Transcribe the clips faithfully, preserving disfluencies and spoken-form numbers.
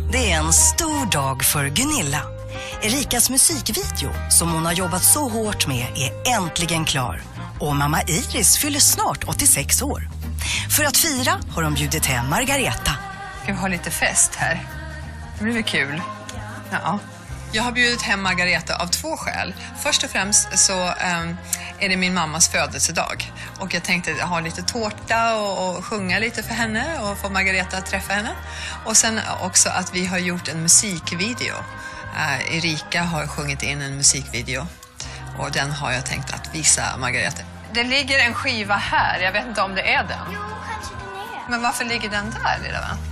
Det är en stor dag för Gunilla. Erikas musikvideo som hon har jobbat så hårt med är äntligen klar. Och mamma Iris fyller snart åttiosex år. För att fira har de bjudit hem Margareta. Ska vi ha lite fest här? Det blir väl kul. Ja. Jag har bjudit hem Margareta av två skäl. Först och främst så um, är det min mammas födelsedag. Och jag tänkte ha lite tårta och, och sjunga lite för henne och få Margareta att träffa henne. Och sen också att vi har gjort en musikvideo. Uh, Erika har sjungit in en musikvideo. Och den har jag tänkt att visa Margareta. Det ligger en skiva här. Jag vet inte om det är den. Jo, kanske den är. Men varför ligger den där, lilla vän?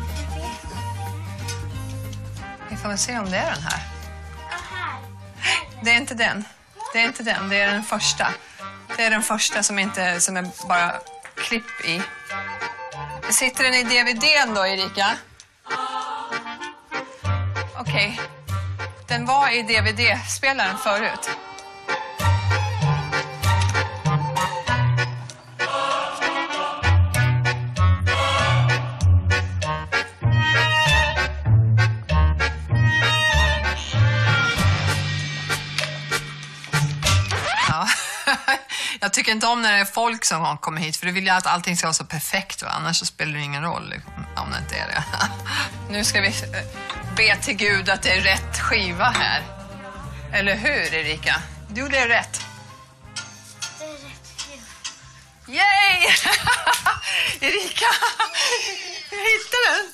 Vi får väl se om det är den här. Det är inte den. Det är inte den. Det är den första. Det är den första som inte som är bara klipp i. Sitter den i D V D:n då, Erika? Okej. Okay. Den var i D V D-spelaren förut. Jag tycker inte om när det är folk som kommer hit, för du vill ju att allting ska vara så perfekt, va? Annars så spelar det ingen roll om det inte är det. Nu ska vi be till Gud att det är rätt skiva här. Eller hur, Erika? Du, det är rätt. Det är rätt skiva. Yay! Erika! Jag hittade den!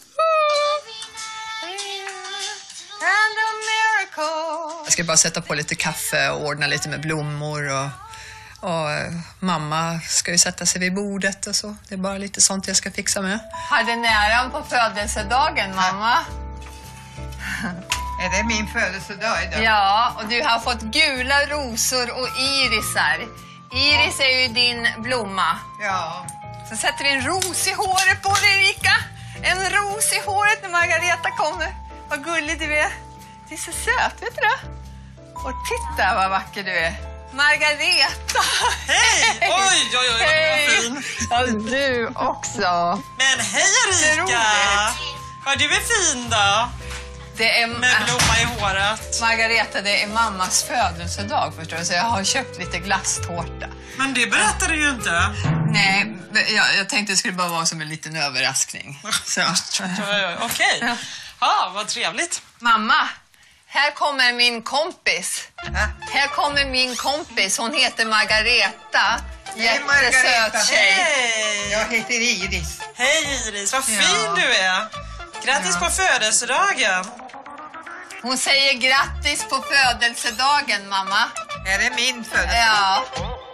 And a miracle! Jag ska bara sätta på lite kaffe och ordna lite med blommor och... Och mamma ska ju sätta sig vid bordet och så. Det är bara lite sånt jag ska fixa med. Hade näran på födelsedagen, mamma? Är det min födelsedag idag? Ja, och du har fått gula rosor och irisar. Iris är ju din blomma. Ja. Så sätter vi en ros i håret på dig, Erika. En ros i håret när Margareta kommer. Vad gullig du är. Du är så söt, vet du det? Och titta vad vacker du är. Margareta! Hej! Oj, oj, oj, hej. Vad fin! Ja, du också. Men hej Erika! Ja, du är fin då. Det är med blomma i håret. Margareta, det är mammas födelsedag, förstår du? Så jag har köpt lite glasstårta. Men det berättar du ju inte. Nej, jag, jag tänkte det skulle bara vara som en liten överraskning. Så. Okej. Okay. Ja, vad trevligt. Mamma! Här kommer min kompis. Äh? Här kommer min kompis. Hon heter Margareta. Jättesöt tjej. Hej! Jag heter Iris. Hej Iris, vad fin ja. Du är. Grattis ja. På födelsedagen. Hon säger grattis på födelsedagen, mamma. Är det min födelsedag? Ja.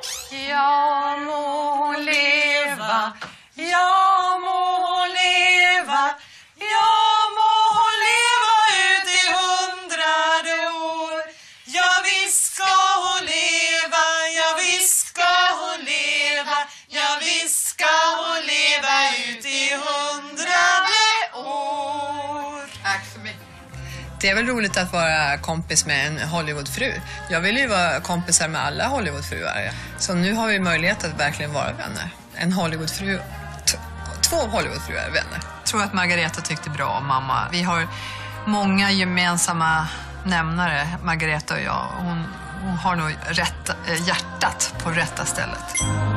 Jag må leva, jag må leva, jag må leva ut i hundrade år. Ja, visst ska hon leva, ja, visst ska hon leva, ja, visst ska hon leva ut i hundrade år. Tack så mycket. Det är väl roligt att vara kompis med en Hollywoodfru. Jag vill ju vara kompisar med alla Hollywoodfruar. Så nu har vi möjlighet att verkligen vara vänner. En Hollywoodfru, t- två Hollywoodfruar vänner. Jag tror att Margareta tyckte bra om mamma. Vi har många gemensamma nämnare, Margareta och jag. Hon, hon har nog rätt, hjärtat på rätta stället.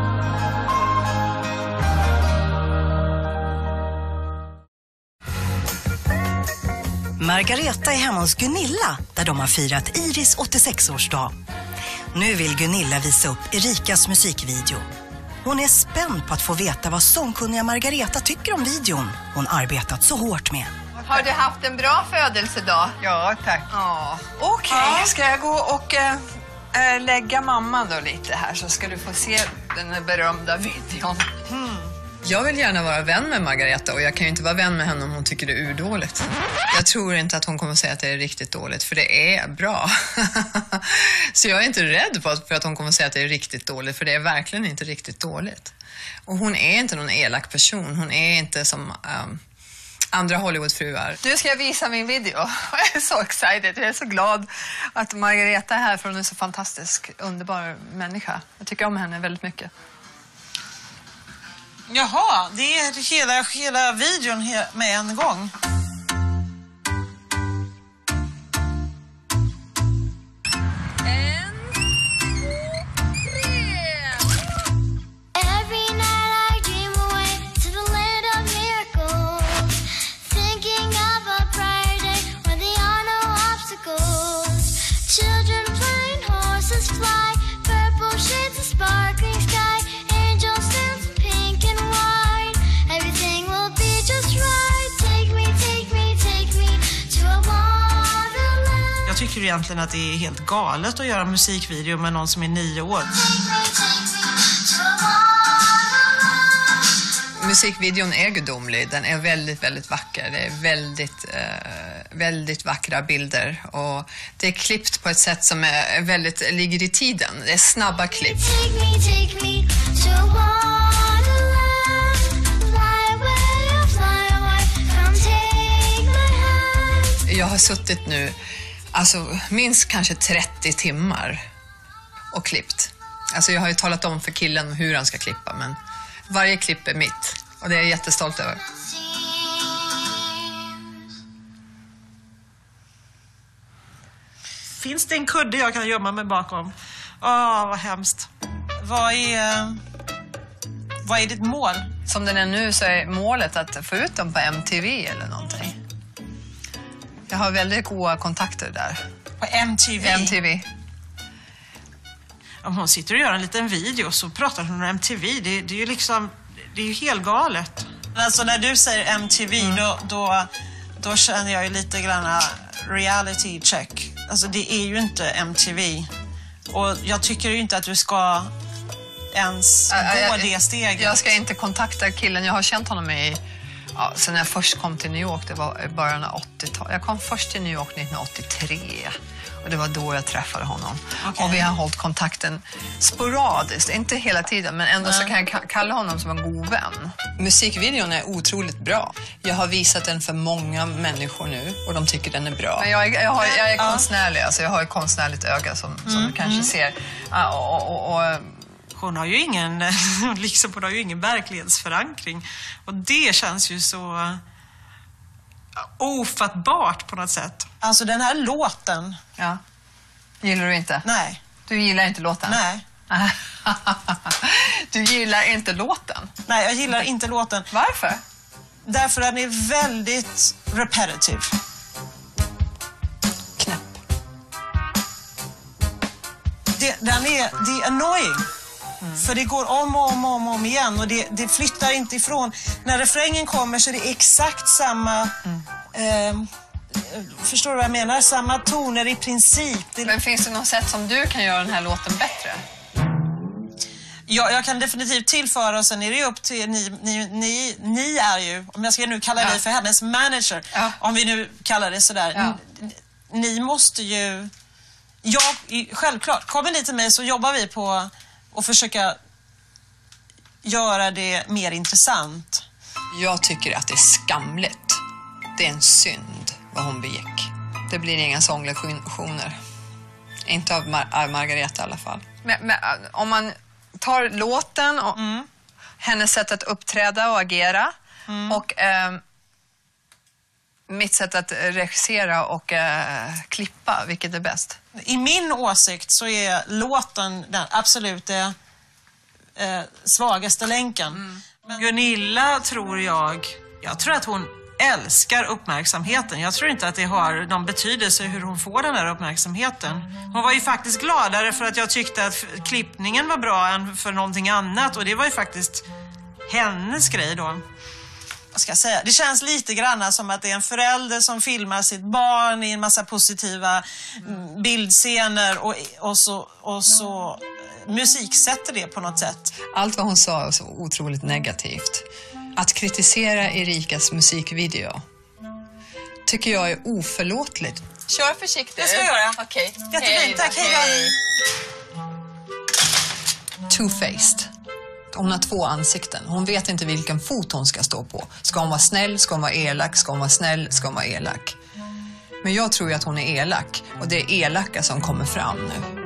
Margareta är hemma hos Gunilla där de har firat Iris åttiosex-årsdag. Nu vill Gunilla visa upp Erikas musikvideo. Hon är spänd på att få veta vad sångkunniga Margareta tycker om videon hon arbetat så hårt med. Har du haft en bra födelsedag? Ja, tack. Ja. Okej, okay. ja. Ska jag gå och äh, lägga mamma då lite här så ska du få se den berömda videon. Mm. Jag vill gärna vara vän med Margareta och jag kan ju inte vara vän med henne om hon tycker det är urdåligt. Jag tror inte att hon kommer säga att det är riktigt dåligt, för det är bra. Så jag är inte rädd på att, för att hon kommer säga att det är riktigt dåligt, för det är verkligen inte riktigt dåligt. Och hon är inte någon elak person, hon är inte som um, andra Hollywoodfruar. Nu ska jag visa min video. Jag är så excited, jag är så glad att Margareta är här, för hon är så fantastisk, underbar människa. Jag tycker om henne väldigt mycket. Jaha, det är hela, hela videon med en gång. tycker egentligen att det är helt galet att göra musikvideo med någon som är nio år. Musikvideon är gudomlig. Den är väldigt, väldigt vacker. Det är väldigt, eh, väldigt vackra bilder. Och det är klippt på ett sätt som är väldigt, ligger i tiden. Det är snabba klipp. Take me, take me to wonderland. Fly away, fly away. Come take my hand. Jag har suttit nu, alltså minst kanske trettio timmar och klippt. Alltså jag har ju talat om för killen hur han ska klippa, men varje klipp är mitt. Och det är jag jättestolt över. Finns det en kudde jag kan gömma mig bakom? Åh, vad hemskt. Vad är, vad är ditt mål? Som den är nu så är målet att få ut dem på M T V eller någonting. Jag har väldigt goda kontakter där. På M T V? M T V. Om hon sitter och gör en liten video så pratar hon om M T V. Det, det är ju liksom, det är ju helt galet. Alltså när du säger M T V mm. då, då, då känner jag ju lite grann reality check. Alltså det är ju inte M T V. Och jag tycker ju inte att du ska ens äh, gå jag, det steget. Jag ska inte kontakta killen. Jag har känt honom i, ja, sen jag först kom till New York. Det var i början av åttiotalet. Jag kom först till New York nittonhundraåttiotre. Och det var då jag träffade honom. Okay. Och vi har hållit kontakten sporadiskt. Inte hela tiden, men ändå mm. så kan jag kalla honom som en god vän. Musikvideon är otroligt bra. Jag har visat den för många människor nu och de tycker den är bra. Men jag, är, jag, har, jag är konstnärlig, alltså jag har ett konstnärligt öga som, som mm. du kanske mm. ser. Och, och, och, hon har ju ingen, liksom, hon har ju ingen verklighetsförankring. Och det känns ju så ofattbart på något sätt. Alltså den här låten. Ja. Gillar du inte? Nej. Du gillar inte låten? Nej. Du gillar inte låten? Nej, jag gillar inte låten. Varför? Därför att den är väldigt repetitive. Knäpp. Det, den är, det är annoying. Mm. För det går om och om och om, om igen och det, det flyttar inte ifrån. När refrängen kommer så är det exakt samma... Mm. Eh, förstår du vad jag menar? Samma toner i princip. Det... Men finns det något sätt som du kan göra den här låten bättre? Ja, jag kan definitivt tillföra och sen är det upp till ni, ni, ni, ni är ju, om jag ska nu kalla ja. dig för hennes manager, ja. om vi nu kallar det sådär. Ja. Ni, ni måste ju, jag, självklart, kommer ni till mig så jobbar vi på att försöka göra det mer intressant. Jag tycker att det är skamligt. Det är en synd vad hon begick. Det blir inga sånglektioner. Inte av Mar- Margareta i alla fall. Men, men om man tar låten och mm. hennes sätt att uppträda och agera mm. och eh, mitt sätt att regissera och eh, klippa, vilket är bäst? I min åsikt så är låten den absolut det eh, svagaste länken. Mm. Men Gunilla tror jag, jag tror att hon älskar uppmärksamheten. Jag tror inte att det har någon betydelse hur hon får den här uppmärksamheten. Hon var ju faktiskt gladare för att jag tyckte att klippningen var bra än för någonting annat. Och det var ju faktiskt hennes grej då. Vad ska jag säga? Det känns lite grann som att det är en förälder som filmar sitt barn i en massa positiva bildscener och, och, så, och så musiksätter det på något sätt. Allt vad hon sa var så otroligt negativt. Att kritisera Erikas musikvideo tycker jag är oförlåtligt. Kör försiktigt. Det ska jag göra. Okej. Okay. Jättefint, tack. Hej då. Two-faced. Hon har två ansikten. Hon vet inte vilken fot hon ska stå på. Ska hon vara snäll? Ska hon vara elak? Ska hon vara snäll? Ska hon vara elak? Men jag tror ju att hon är elak. Och det är elaka som kommer fram nu.